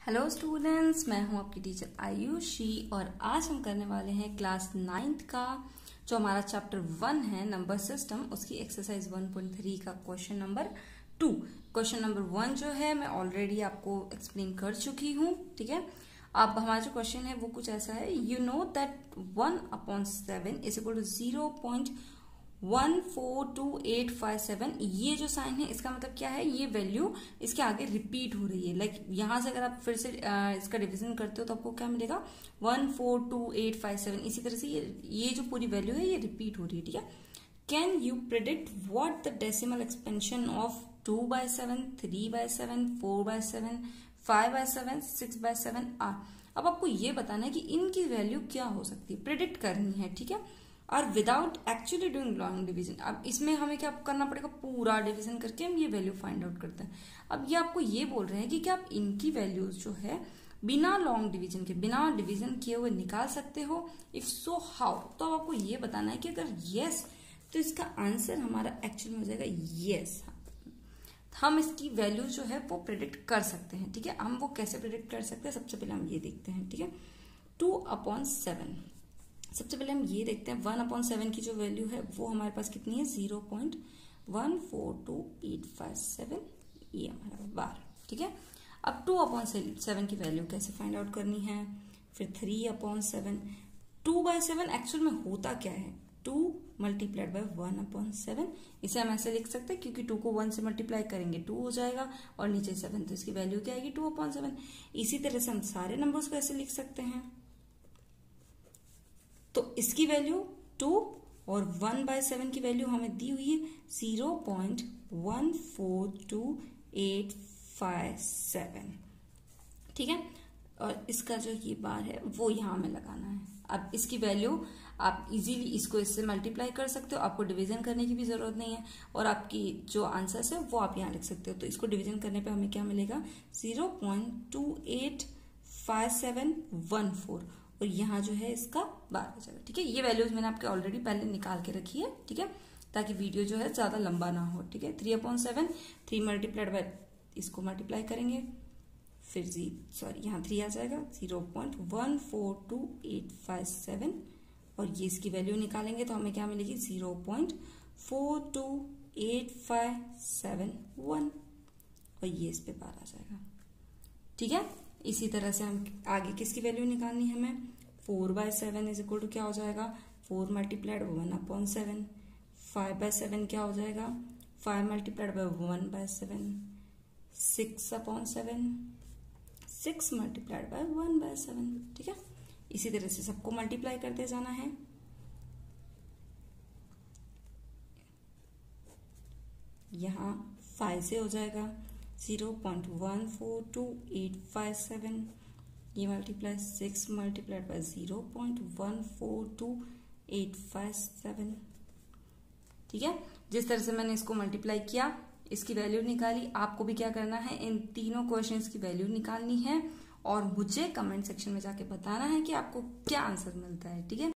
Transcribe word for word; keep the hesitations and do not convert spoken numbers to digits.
Hello students, मैं हूं आपकी टीचर आयुषी और आज हम करने वाले हैं क्लास नाइन्थ का जो हमारा चैप्टर वन है नंबर सिस्टम, उसकी एक्सरसाइज वन पॉइंट थ्री का question number two. Question number one जो है मैं ऑलरेडी आपको एक्सप्लेन कर चुकी हूँ, ठीक है। अब हमारा जो क्वेश्चन है वो कुछ ऐसा है, you know that one upon seven is equal to zero point one four two eight five seven. ये जो साइन है इसका मतलब क्या है, ये वैल्यू इसके आगे रिपीट हो रही है। लाइक like, यहां से अगर आप फिर से आ, इसका डिवीजन करते हो तो आपको क्या मिलेगा, one four two eight five seven. इसी तरह से ये ये जो पूरी वैल्यू है ये रिपीट हो रही है, ठीक है। Can you predict what the decimal expansion of two by seven, three by seven, four by seven, five by seven, six by seven are. अब आपको ये बताना है कि इनकी वैल्यू क्या हो सकती है, प्रिडिक्ट करनी है, ठीक है। और without actually doing long division. अब इसमें हमें क्या करना पड़ेगा, पूरा डिवीजन करके हम ये वैल्यू फाइंड आउट करते हैं। अब ये आपको ये बोल रहे हैं कि क्या आप इनकी वैल्यूज जो है बिना लॉन्ग डिवीजन के, बिना डिवीजन किए हुए निकाल सकते हो। इफ सो हाउ, तो अब आपको ये बताना है कि अगर यस तो इसका आंसर हमारा एक्चुअली में हो जाएगा यस। हम इसकी वैल्यू जो है वो प्रिडिक्ट कर सकते हैं, ठीक है। हम वो कैसे प्रिडिक्ट कर सकते हैं, सबसे पहले हम ये देखते हैं, ठीक है। टू अपॉन सेवन, सबसे पहले हम ये देखते हैं वन अपॉन सेवन की जो वैल्यू है वो हमारे पास कितनी है, zero point one four two eight five seven, ये हमारा बार, ठीक है। अब टू अपॉन सेवन की वैल्यू कैसे फाइंड आउट करनी है, फिर three upon seven. Two by seven actual में होता क्या है, two multiplied by one upon seven. इसे हम ऐसे लिख सकते हैं क्योंकि टू को वन से मल्टीप्लाई करेंगे टू हो जाएगा और नीचे सेवन, तो इसकी वैल्यू क्या आएगी, टू अपॉन सेवन। इसी तरह से हम सारे नंबर्स को ऐसे लिख सकते हैं, तो इसकी वैल्यू टू और वन बाय सेवन की वैल्यू हमें दी हुई है zero point one four two eight five seven, ठीक है। और इसका जो ये बार है वो यहां हमें लगाना है। अब इसकी वैल्यू आप इजीली इसको इससे मल्टीप्लाई कर सकते हो, आपको डिवीजन करने की भी जरूरत नहीं है। और आपकी जो आंसर्स है वो आप यहाँ लिख सकते हो। तो इसको डिवीजन करने पे हमें क्या मिलेगा, zero point two eight five seven one four, और यहाँ जो है इसका बार हो जाएगा, ठीक है। ये वैल्यूज मैंने आपके ऑलरेडी पहले निकाल के रखी है, ठीक है, ताकि वीडियो जो है ज्यादा लंबा ना हो, ठीक है। Three upon seven, three multiplied by इसको मल्टीप्लाई करेंगे, फिर जी सॉरी यहाँ थ्री आ जाएगा, zero point one four two eight five seven, और ये इसकी वैल्यू निकालेंगे तो हमें क्या मिलेगी, zero point four two eight five seven one, और ये इस पे बार आ जाएगा, ठीक है। इसी तरह से हम आगे किसकी वैल्यू निकालनी है हमें, four by seven is equal to क्या हो जाएगा, four multiplied one upon seven. Five by seven क्या हो जाएगा, five multiplied by one by seven. Six upon seven, six multiplied by one by seven, ठीक है। इसी तरह से सबको मल्टीप्लाई करते जाना है। यहां फाइव से हो जाएगा zero point one four two eight five seven, ये multiply six multiplied by zero point one four two eight five seven, ठीक है। जिस तरह से मैंने इसको मल्टीप्लाई किया, इसकी वैल्यू निकाली, आपको भी क्या करना है, इन तीनों क्वेश्चंस की वैल्यू निकालनी है और मुझे कमेंट सेक्शन में जाके बताना है कि आपको क्या आंसर मिलता है, ठीक है।